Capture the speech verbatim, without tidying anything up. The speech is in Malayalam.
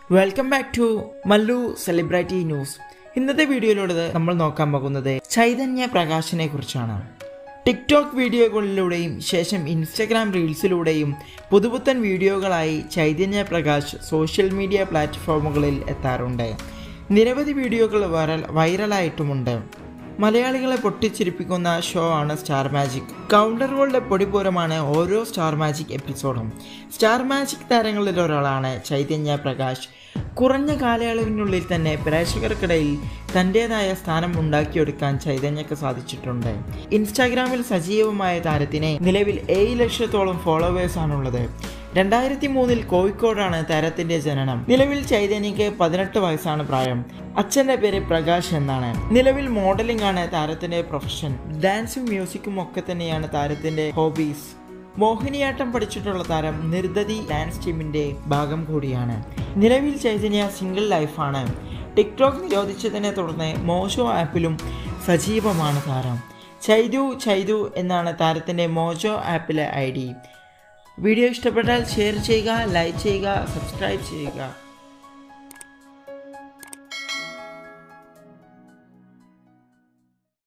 Welcome back to Mallu celebrity news. ഇന്നത്തെ വീഡിയോയിലൂടെ നമ്മൾ നോക്കാൻ പോകുന്നത് ചൈതന്യ പ്രകാശിനെ കുറിച്ചാണ്. ടിക്ടോക്ക് വീഡിയോകളിലൂടെയും ശേഷം ഇൻസ്റ്റഗ്രാം റീൽസിലൂടെയും പുതുപുത്തൻ വീഡിയോകളായി ചൈതന്യ പ്രകാശ് സോഷ്യൽ മീഡിയ പ്ലാറ്റ്ഫോമുകളിൽ എത്താറുണ്ട്. നിരവധി വീഡിയോകൾ വൈറൽ വൈറലായിട്ടുമുണ്ട്. മലയാളികളെ പൊട്ടിച്ചിരിപ്പിക്കുന്ന ഷോ ആണ് സ്റ്റാർ മാജിക്. കൗണ്ടറുകളുടെ പൊടിപൂരമാണ് ഓരോ സ്റ്റാർ മാജിക് എപ്പിസോഡും. സ്റ്റാർ മാജിക് താരങ്ങളിൽ ഒരാളാണ് ചൈതന്യ പ്രകാശ്. കുറഞ്ഞ കാലയളവിനുള്ളിൽ തന്നെ പ്രേക്ഷകർക്കിടയിൽ തൻ്റേതായ സ്ഥാനം ഉണ്ടാക്കിയെടുക്കാൻ ചൈതന്യക്ക് സാധിച്ചിട്ടുണ്ട്. ഇൻസ്റ്റാഗ്രാമിൽ സജീവമായ താരത്തിന് നിലവിൽ ഏഴ് ലക്ഷത്തോളം ഫോളോവേഴ്സാണുള്ളത്. രണ്ടായിരത്തി മൂന്നിൽ കോഴിക്കോടാണ് താരത്തിന്റെ ജനനം. നിലവിൽ ചൈതന്യക്ക് പതിനെട്ട് വയസ്സാണ് പ്രായം. അച്ഛന്റെ പേര് പ്രകാശ് എന്നാണ്. നിലവിൽ മോഡലിംഗ് ആണ് താരത്തിന്റെ പ്രൊഫഷൻ. ഡാൻസും മ്യൂസിക്കും ഒക്കെ തന്നെയാണ് താരത്തിന്റെ ഹോബീസ്. മോഹിനിയാട്ടം പഠിച്ചിട്ടുള്ള താരം നിർദതി ഡാൻസ് ടീമിന്റെ ഭാഗം കൂടിയാണ്. നിലവിൽ ചൈതന്യ സിംഗിൾ ലൈഫാണ്. ടിക്ടോക്ക് നിരോധിച്ചതിനെ തുടർന്ന് മോജോ ആപ്പിലും സജീവമാണ് താരം. ചൈതു ചൈതു എന്നാണ് താരത്തിന്റെ മോജോ ആപ്പിലെ ഐ ഡി. വീഡിയോ ഇഷ്ടപ്പെട്ടാൽ ഷെയർ ചെയ്യുക, ലൈക്ക് ചെയ്യുക, സബ്സ്ക്രൈബ് ചെയ്യുക.